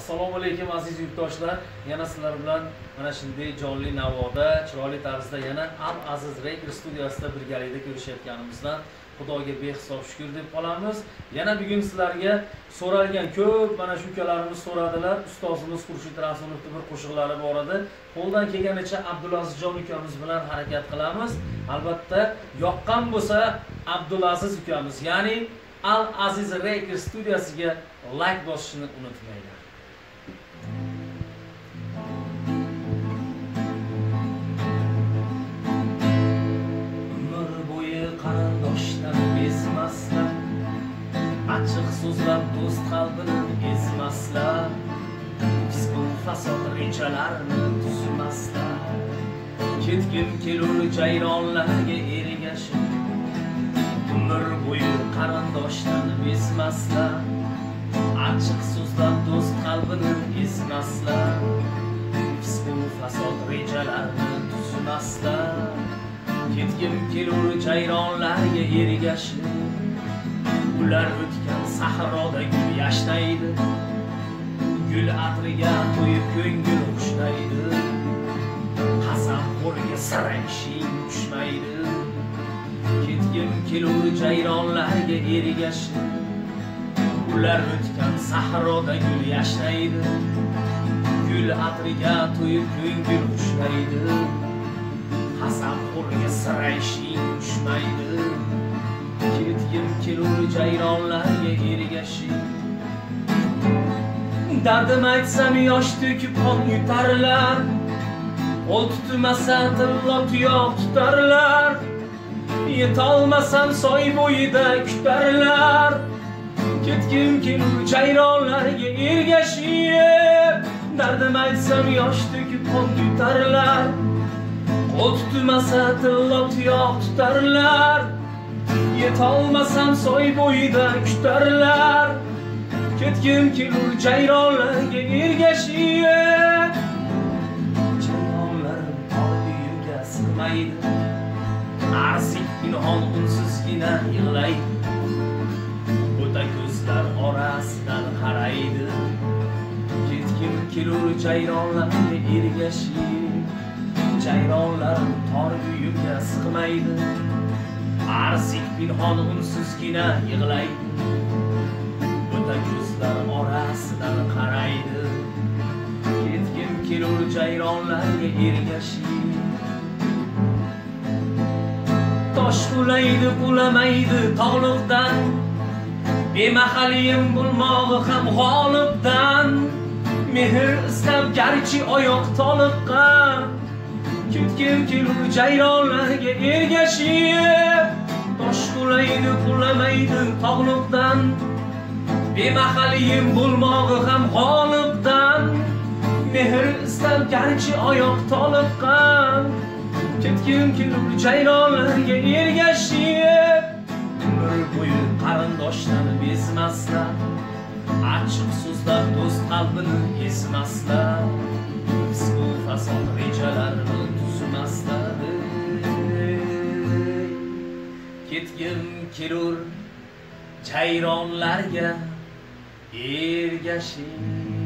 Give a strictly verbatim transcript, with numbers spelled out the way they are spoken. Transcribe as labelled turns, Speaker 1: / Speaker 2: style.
Speaker 1: Assalomu alaykum aziz yurtdoshlar. Yana sizlar bilan mana shunday jonli navoda, chiroyli tarzda yana Al Aziz Record studiyasida birgalikda ko'rishayotganimizdan Xudoga behisob shukr deb qolamiz. Yana bugun sizlarga so'ralgan ko'p mana shu ukalarimiz so'radilar. Ustozimiz Xurshid Rasulovning bir qo'shiqlari bor edi. Qo'ldan kelganicha Abdulazizjon ukamiz bilan harakat qilamiz. Albatta, yoqqan bo'lsa Abdulaziz ukamiz, ya'ni Al Aziz Record studiyasiga like bosishni unutmanglar. Umr bo'yi qarindoshdan bezmaslar, achchiq so'zlab do'st qalbini ezmaslar, fisq-u fasod rejalarni tuzmaslar, ketgim kelur jayronlarga ergashib, umr bo'yi qarindoshdan bezmaslar, achchiq so'zlab do'st qalbini ezmaslar, fisq-u fasod rejalarni tuzmaslar, ketgim kelur jayronlarga ergashib, ular o'tgan sahroda gul yashnaydi, gul atriga to'yib ko'ngil xushlaydi, qasamxo'rga sarangshing tushmaydi, ketgim kelur jayronlarga ergashib, ular o'tgan sahroda gul yashnaydi, gul atriga to'yib ko'ngil xushlaydi, qasamxo'rga sarangshing tushmaydi, ketgim kelur jayronlarga ergashib, dardim aytsam yosh to'kib qon yutarlar, qo'l tutmasa tillo tuyoq tutarlar, yetolmasam soy bo'yida kutarlar, ketgim kelur jayronlarga ergashib, dardim aytsam yosh to'kib qon yutarlar, qo'l tutmasa tillo tuyoq tutarlar, yetolmasam soy bo'yida kutarlar, ketgim kelur jayronlarga ergashib, jayronlarim qalbimga sig'maydi, arsik pinhon unsizgina yig'laydi, o'ta ko'zlar orasidan qaraydi, ketgim kelur jayronlarga ergashib, jayronlarim tor uyimga sig'maydi, arsik pinhon unsizgina yig'laydi, o'ta ko'zlar orasidan qaraydi, ketgim kelur jayronlarga ergashib, tosh qulaydi qulamaydi tog'liqdan, bemahaliyim bo'lmog'i ham g'olibdan, mehr istab garchi oyoq toliqqan, ketgim kelur jayronlarga ergashib, tosh qulaydi qulamaydi tog'liqdan, bemahaliyim bo'lmog'i ham g'olibdan, mehr istab garchi oyoq toliqqan, ketgim kelur jayronlarga ergashib, umr bo'yi qarindoshdan bezmaslar, achchiq so'zlab do'st qalbini ezmaslar, fisq-u fasod rejalarni tuzmaslar, ketgim kelur jayronlarga ergashib.